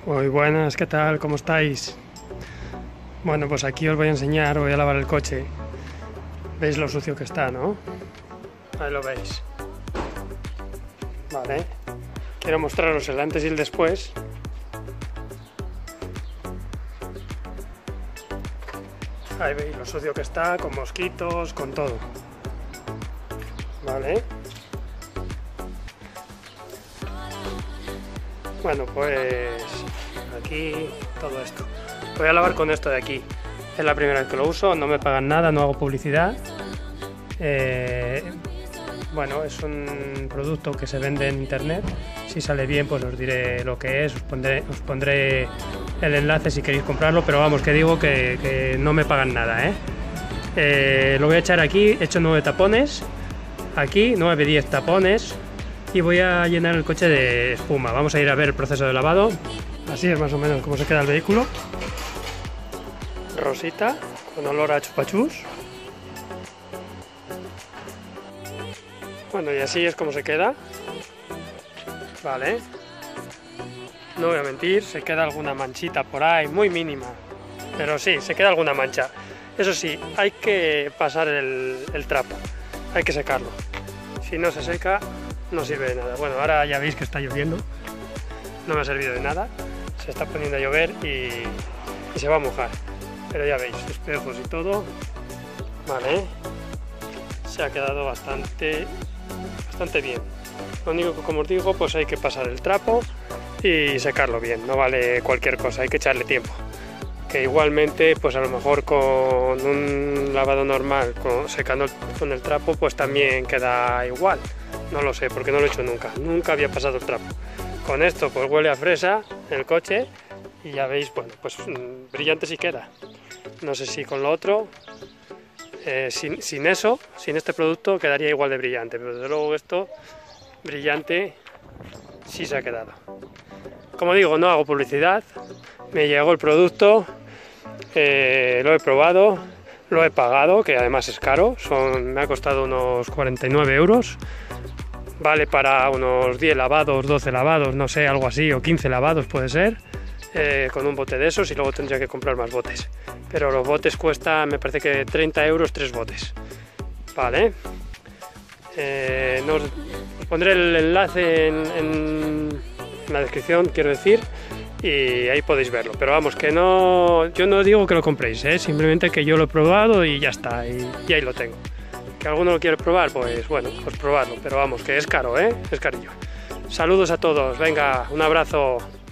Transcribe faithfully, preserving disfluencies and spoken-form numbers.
Muy buenas, ¿qué tal? ¿Cómo estáis? Bueno, pues aquí os voy a enseñar, voy a lavar el coche. ¿Veis lo sucio que está, no? Ahí lo veis. Vale. Quiero mostraros el antes y el después. Ahí veis lo sucio que está, con mosquitos, con todo. Vale. Bueno, pues aquí todo esto. Voy a lavar con esto de aquí. Es la primera vez que lo uso, no me pagan nada, no hago publicidad. Eh, bueno, es un producto que se vende en internet. Si sale bien, pues os diré lo que es, os pondré, os pondré el enlace si queréis comprarlo, pero vamos, que digo que, que no me pagan nada, ¿eh? Eh, lo voy a echar aquí, he hecho nueve tapones, aquí nueve, diez tapones, y voy a llenar el coche de espuma. Vamos a ir a ver el proceso de lavado. Así es más o menos como se queda el vehículo. Rosita, con olor a chupachus. Bueno, y así es como se queda. Vale. No voy a mentir, se queda alguna manchita por ahí, muy mínima. Pero sí, se queda alguna mancha. Eso sí, hay que pasar el, el trapo, hay que secarlo. Si no se seca, no sirve de nada. Bueno, ahora ya veis que está lloviendo. No me ha servido de nada. Se está poniendo a llover y, y se va a mojar. Pero ya veis, espejos y todo. Vale. Se ha quedado bastante, bastante bien. Lo único que, como os digo, pues hay que pasar el trapo y secarlo bien. No vale cualquier cosa, hay que echarle tiempo. Que igualmente, pues a lo mejor con un lavado normal, con, secando con el trapo, pues también queda igual. No lo sé, porque no lo he hecho nunca. Nunca había pasado el trapo. Con esto, pues huele a fresa el coche y ya veis, bueno, pues mmm, brillante sí queda. No sé si con lo otro, eh, sin, sin eso, sin este producto, quedaría igual de brillante. Pero desde luego esto, brillante, sí se ha quedado. Como digo, no hago publicidad. Me llegó el producto, eh, lo he probado, lo he pagado, que además es caro, son, me ha costado unos cuarenta y nueve euros, vale para unos diez lavados, doce lavados, no sé, algo así, o quince lavados puede ser, eh, con un bote de esos, y luego tendría que comprar más botes, pero los botes cuestan, me parece que treinta euros tres botes, vale. Eh, no, os pondré el enlace en, en la descripción, quiero decir, y ahí podéis verlo, pero vamos, que no, yo no digo que lo compréis, ¿eh? Simplemente que yo lo he probado y ya está, y, y ahí lo tengo. Que alguno lo quiere probar, pues bueno, pues probarlo, pero vamos, que es caro, ¿eh? Es carillo. Saludos a todos, venga, un abrazo.